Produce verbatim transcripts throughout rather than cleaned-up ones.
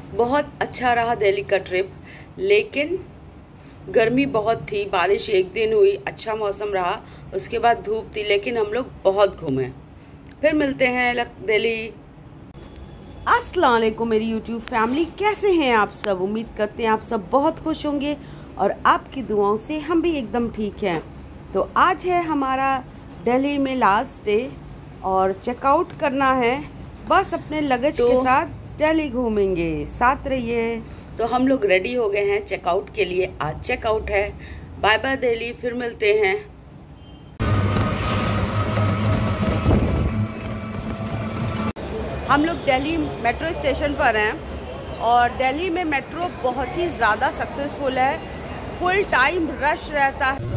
बहुत अच्छा रहा दिल्ली का ट्रिप, लेकिन गर्मी बहुत थी। बारिश एक दिन हुई, अच्छा मौसम रहा, उसके बाद धूप थी, लेकिन हम लोग बहुत घूमे। फिर मिलते हैं दिल्ली। अस्सलाम वालेकुम मेरी यूट्यूब फैमिली, कैसे हैं आप सब? उम्मीद करते हैं आप सब बहुत खुश होंगे और आपकी दुआओं से हम भी एकदम ठीक हैं। तो आज है हमारा दिल्ली में लास्ट डे और चेकआउट करना है। बस अपने लगेज तो के साथ दिल्ली घूमेंगे, साथ रहिए। तो हम लोग रेडी हो गए हैं चेकआउट के लिए। आज चेकआउट है। बाय बाय दिल्ली, फिर मिलते हैं। हम लोग दिल्ली मेट्रो स्टेशन पर हैं और दिल्ली में मेट्रो बहुत ही ज़्यादा सक्सेसफुल है। फुल टाइम रश रहता है।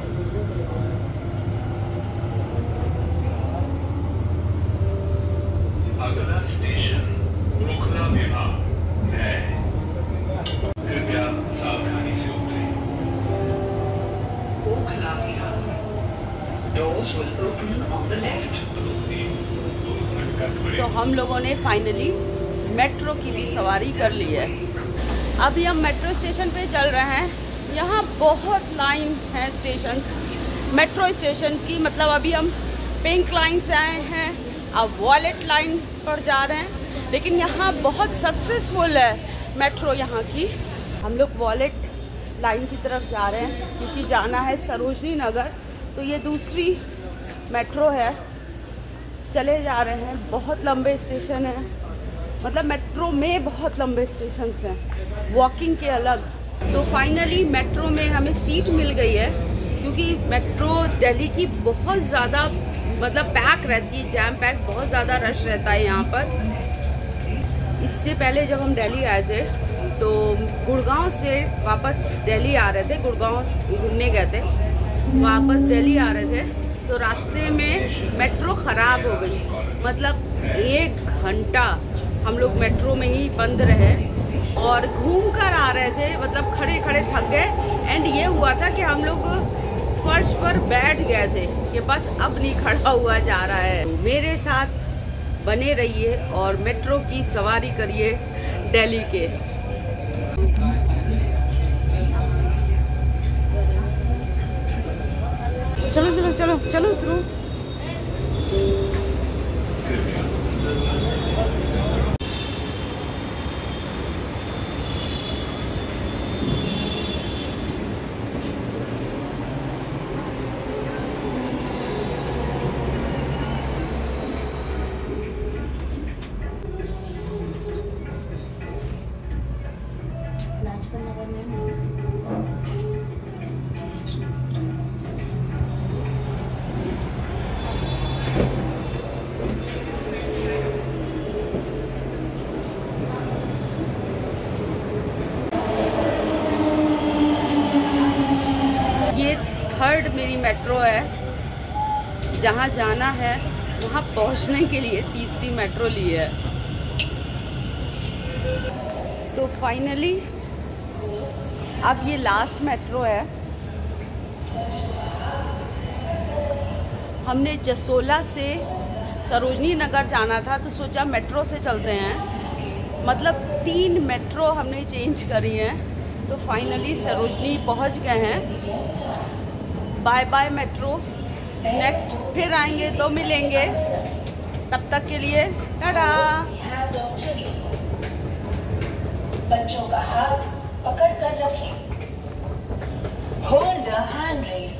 अगला स्टेशन ओखला विभाग है, कृपया सावधानी से उतरें। ओखला विभाग, doors will open on the left। तो हम लोगों ने फाइनली मेट्रो की भी सवारी कर ली है। अभी हम मेट्रो स्टेशन पे चल रहे हैं। यहाँ बहुत लाइन है स्टेशन, मेट्रो स्टेशन की। मतलब अभी हम पिंक लाइन से आए हैं, अब वॉलेट लाइन पर जा रहे हैं। लेकिन यहाँ बहुत सक्सेसफुल है मेट्रो यहाँ की। हम लोग वॉलेट लाइन की तरफ जा रहे हैं क्योंकि जाना है सरोजनी नगर। तो ये दूसरी मेट्रो है, चले जा रहे हैं। बहुत लंबे स्टेशन है, मतलब मेट्रो में बहुत लंबे स्टेशन हैं, वॉकिंग के अलग। तो फाइनली मेट्रो में हमें सीट मिल गई है क्योंकि मेट्रो दिल्ली की बहुत ज़्यादा मतलब पैक रहती है, जैम पैक, बहुत ज़्यादा रश रहता है यहाँ पर। इससे पहले जब हम दिल्ली आए थे तो गुड़गांव से वापस दिल्ली आ रहे थे, गुड़गांव घूमने गए थे, वापस दिल्ली आ रहे थे तो रास्ते में मेट्रो ख़राब हो गई। मतलब एक घंटा हम लोग मेट्रो में ही बंद रहे और घूम कर आ रहे थे, मतलब खड़े खड़े थक गए। एंड ये हुआ था कि हम लोग फर्श पर बैठ गए थे कि बस अब नहीं खड़ा हुआ जा रहा है। मेरे साथ बने रहिए और मेट्रो की सवारी करिए दिल्ली के। चलो चलो चलो चलो उतरो। ये थर्ड मेरी मेट्रो है। जहाँ जाना है वहाँ पहुँचने के लिए तीसरी मेट्रो ली है। तो फाइनली अब ये लास्ट मेट्रो है। हमने जसोला से सरोजनी नगर जाना था तो सोचा मेट्रो से चलते हैं। मतलब तीन मेट्रो हमने चेंज करी हैं। तो फाइनली सरोजनी पहुंच गए हैं। बाय बाय मेट्रो, नेक्स्ट फिर आएंगे तो मिलेंगे। तब तक के लिए टाटा। बच्चों का हाथ पकड़ कर रखें। Hold the hand rail.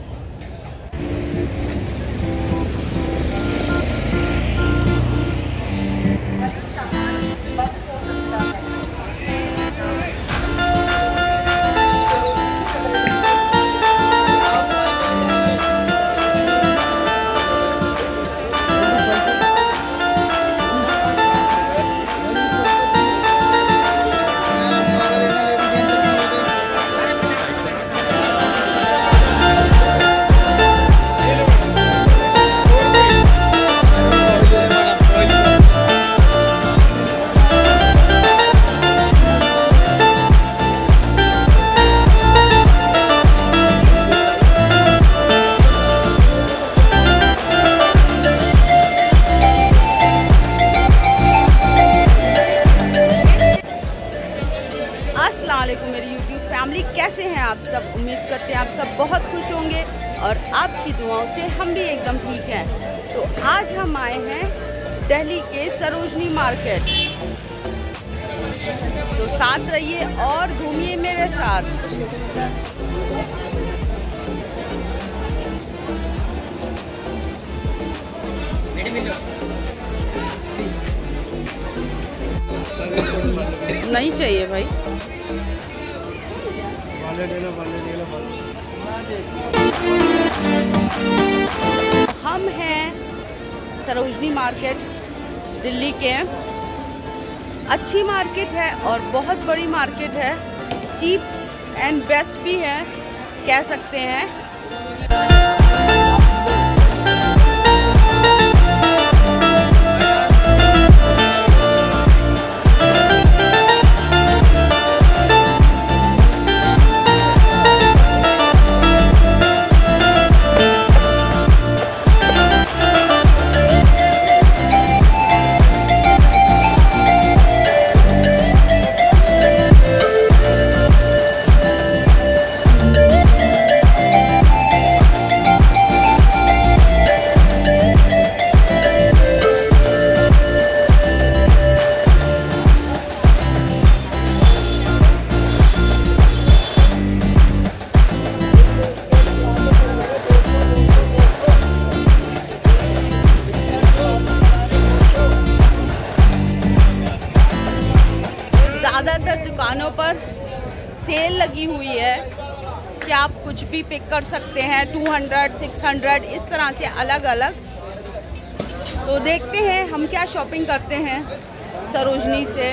वालेकुम मेरी यूट्यूब फैमिली, कैसे हैं आप सब। उम्मीद करते हैं आप सब बहुत खुश होंगे और आपकी दुआओं से हम भी एकदम ठीक हैं। तो आज हम आए हैं दिल्ली के सरोजनी मार्केट, तो साथ रहिए और घूमिए मेरे साथ। नहीं चाहिए भाई, हम हैं सरोजनी मार्केट दिल्ली के। अच्छी मार्केट है और बहुत बड़ी मार्केट है, चीप एंड बेस्ट भी है कह सकते हैं। ज़्यादातर दुकानों पर सेल लगी हुई है कि आप कुछ भी पिक कर सकते हैं, टू हंड्रेड, सिक्स हंड्रेड इस तरह से अलग अलग। तो देखते हैं हम क्या शॉपिंग करते हैं सरोजनी से।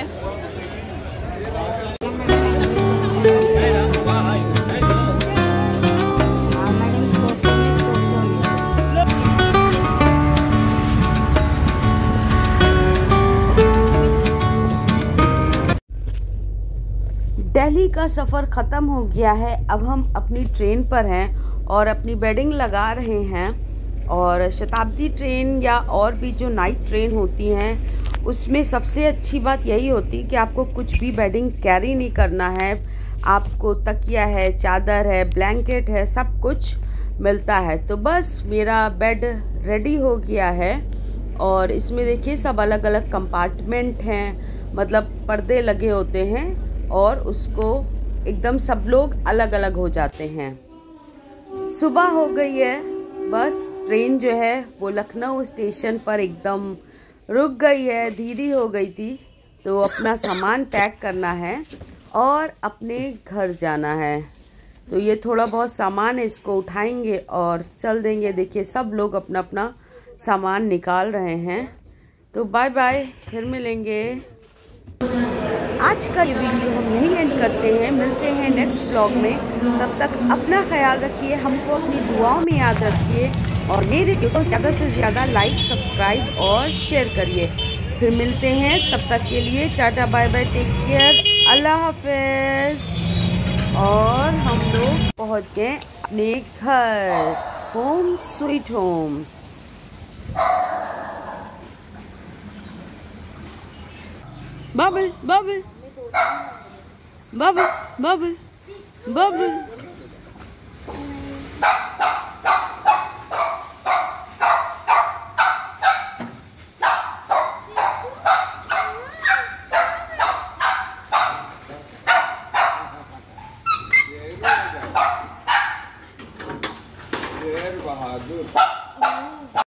दिल्ली का सफ़र ख़त्म हो गया है, अब हम अपनी ट्रेन पर हैं और अपनी बेडिंग लगा रहे हैं। और शताब्दी ट्रेन या और भी जो नाइट ट्रेन होती हैं उसमें सबसे अच्छी बात यही होती है कि आपको कुछ भी बेडिंग कैरी नहीं करना है। आपको तकिया है, चादर है, ब्लैंकेट है, सब कुछ मिलता है। तो बस मेरा बेड रेडी हो गया है और इसमें देखिए सब अलग अलग कंपार्टमेंट हैं, मतलब पर्दे लगे होते हैं और उसको एकदम सब लोग अलग अलग हो जाते हैं। सुबह हो गई है, बस ट्रेन जो है वो लखनऊ स्टेशन पर एकदम रुक गई है, धीरी हो गई थी। तो अपना सामान पैक करना है और अपने घर जाना है। तो ये थोड़ा बहुत सामान है, इसको उठाएंगे और चल देंगे। देखिए सब लोग अपना अपना सामान निकाल रहे हैं। तो बाय बाय, फिर मिलेंगे। आज का ये वीडियो हम यहीं एंड करते हैं, मिलते हैं नेक्स्ट ब्लॉग में। तब तक अपना ख्याल रखिए, हमको अपनी दुआओं में याद रखिए और मेरे वीडियो को ज़्यादा से ज़्यादा लाइक, सब्सक्राइब और शेयर करिए। फिर मिलते हैं, तब तक के लिए tata bye bye, take care, अल्लाह हाफिज़। और हम लोग पहुँच गए अपने घर, home sweet home. Bubble bubble bubble bubble bubble. बहादुर।